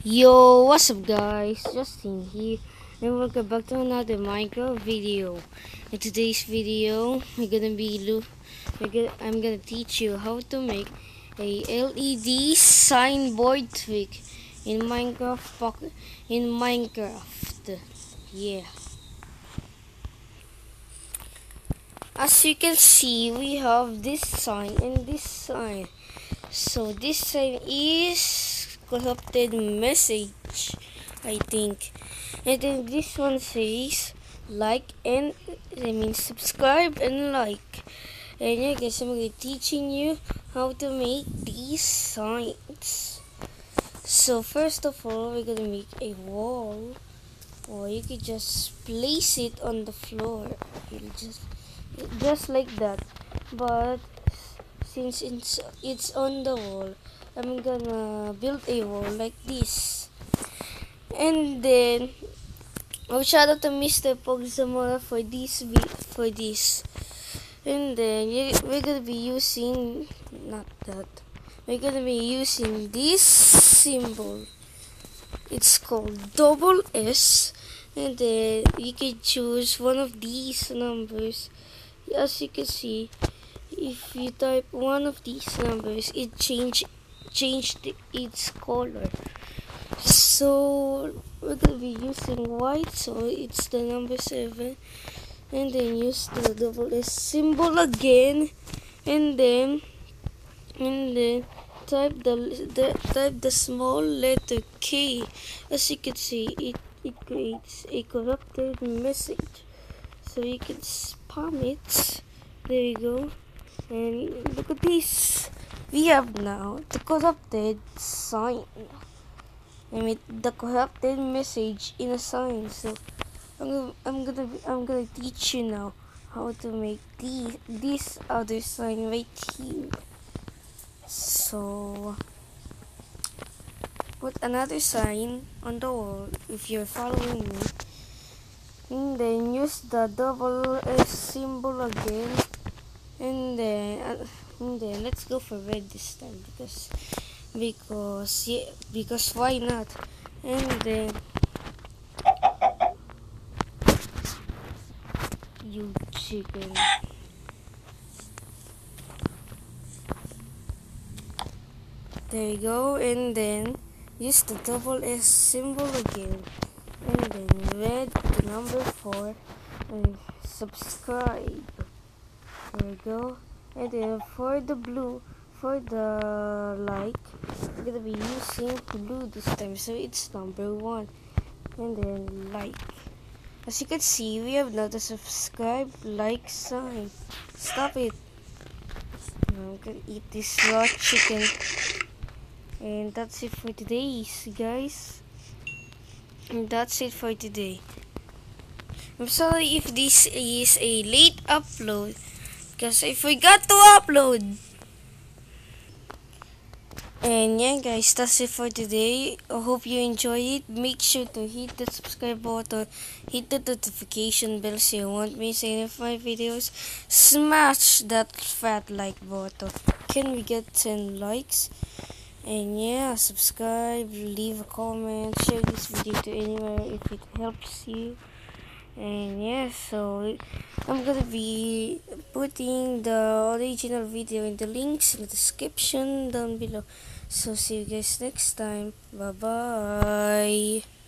Yo, what's up guys? Justin here and welcome back to another Minecraft video. In today's video, I'm gonna teach you how to make a LED signboard trick in Minecraft. Yeah. As you can see, we have this sign and this sign. So this sign is corrupted message, I think. And then this one says like and subscribe and like. And yeah guys, I'm gonna be teaching you how to make these signs. So first of all, we're gonna make a wall, or you could just place it on the floor. You'll just like that. But since it's on the wall, I'm gonna build a wall like this. And then shout out to Mr. Pogzamora for this. And then we're gonna be using not that. We're gonna be using this symbol. It's called double S. And then you can choose one of these numbers. As you can see, if you type one of these numbers, it changed its color. So we're gonna be using white, so it's the number 7, and then use the double S symbol again, and then type the small letter K. As you can see, it creates a corrupted message, so you can spam it. There you go. And look at this. We have now the corrupted sign. The corrupted message in a sign. So I'm gonna teach you now how to make this other sign right here. So put another sign on the wall if you're following me. And then use the double S symbol again. And then let's go for red this time because why not? And then you chicken. There you go. And then use the double S symbol again. And then red the number 4 and subscribe. There we go. And then for the blue, for the like, we're gonna be using blue this time, so it's number 1. And then like. As you can see, we have now the subscribe like sign. Stop it. Now I'm gonna eat this raw chicken. And that's it for today, guys. And that's it for today. I'm sorry if this is a late upload, because I forgot to upload. And yeah guys, that's it for today. I hope you enjoy it. Make sure to hit the subscribe button, hit the notification bell so you won't miss any of my videos. Smash that fat like button. Can we get 10 likes? And yeah, subscribe, leave a comment, share this video to anywhere if it helps you. And yeah, so I'm gonna be putting the original video in the links in the description down below. So see you guys next time. Bye bye.